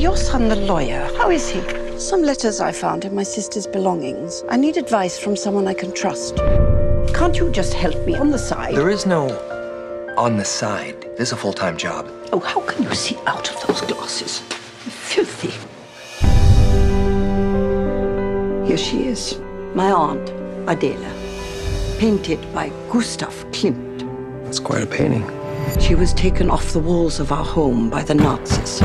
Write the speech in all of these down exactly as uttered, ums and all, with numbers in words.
Your son, the lawyer, how is he? Some letters I found in my sister's belongings. I need advice from someone I can trust. Can't you just help me on the side? There is no on the side. This is a full-time job. Oh, how can you see out of those glasses? Filthy. Here she is, my aunt, Adela, painted by Gustav Klimt. It's quite a painting. She was taken off the walls of our home by the Nazis.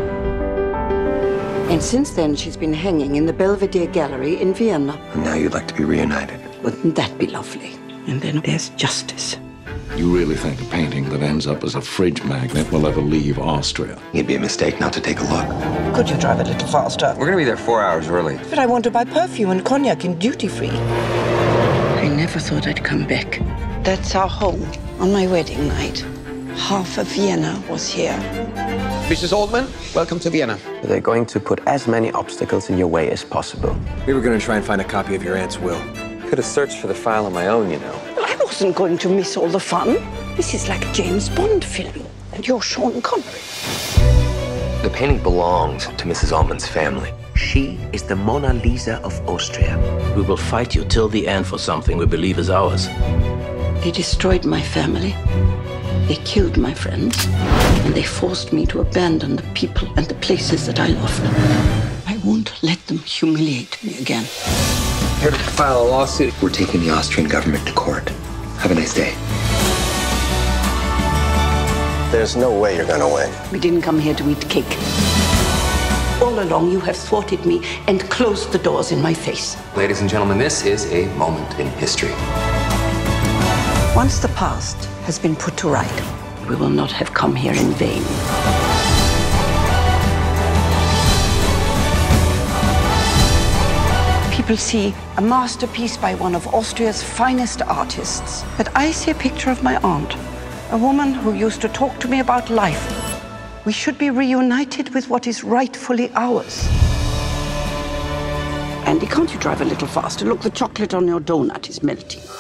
And since then, she's been hanging in the Belvedere Gallery in Vienna. And now you'd like to be reunited. Wouldn't that be lovely? And then there's justice. You really think a painting that ends up as a fridge magnet will ever leave Austria? It'd be a mistake not to take a look. Could you drive a little faster? We're gonna be there four hours early. But I want to buy perfume and cognac in duty-free. I never thought I'd come back. That's our home on my wedding night. Half of Vienna was here. Missus Altman, welcome to Vienna. They're going to put as many obstacles in your way as possible. We were gonna try and find a copy of your aunt's will. Could have searched for the file on my own, you know. Well, I wasn't going to miss all the fun. This is like a James Bond film. And you're Sean Connery. The painting belongs to Missus Altman's family. She is the Mona Lisa of Austria. We will fight you till the end for something we believe is ours. They destroyed my family. They killed my friends. And they forced me to abandon the people and the places that I loved. I won't let them humiliate me again. Here to file a lawsuit. We're taking the Austrian government to court. Have a nice day. There's no way you're gonna win. We didn't come here to eat cake. All along, you have thwarted me and closed the doors in my face. Ladies and gentlemen, this is a moment in history. Once the past has been put to right, we will not have come here in vain. People see a masterpiece by one of Austria's finest artists. But I see a picture of my aunt, a woman who used to talk to me about life. We should be reunited with what is rightfully ours. Andy, can't you drive a little faster? Look, the chocolate on your donut is melting.